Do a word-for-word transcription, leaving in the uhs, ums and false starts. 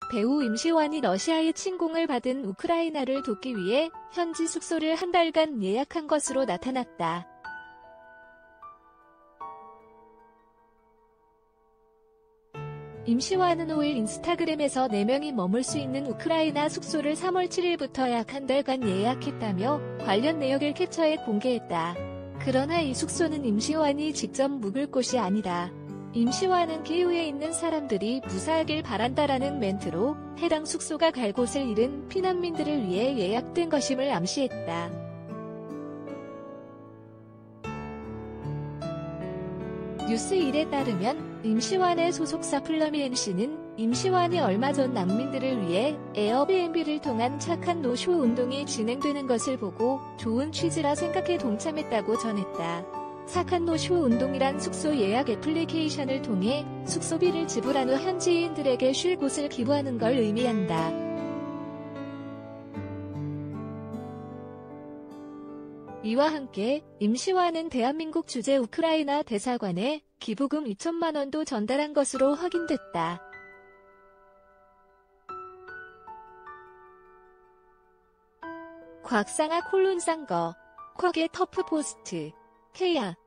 배우 임시완이 러시아의 침공을 받은 우크라이나를 돕기 위해 현지 숙소를 한 달간 예약한 것으로 나타났다. 임시완은 오일 인스타그램에서 네 명이 머물 수 있는 우크라이나 숙소를 삼월 칠일부터 약 한 달간 예약했다며 관련 내역을 캡처해 공개했다. 그러나 이 숙소는 임시완이 직접 묵을 곳이 아니다. 임시완은 기후에 있는 사람들이 무사하길 바란다라는 멘트로 해당 숙소가 갈 곳을 잃은 피난민들을 위해 예약된 것임을 암시했다. 뉴스일에 따르면 임시완의 소속사 플러미엔씨는 임시완이 얼마 전 난민들을 위해 에어비앤비를 통한 착한 노쇼 운동이 진행되는 것을 보고 좋은 취지라 생각해 동참했다고 전했다. 착한 노쇼 운동이란 숙소 예약 애플리케이션을 통해 숙소비를 지불한 후 현지인들에게 쉴 곳을 기부하는 걸 의미한다. 이와 함께 임시완은 대한민국 주재 우크라이나 대사관에 기부금 이천만 원도 전달한 것으로 확인됐다. 곽상아 콜론상거 쿼게 터프포스트 케이아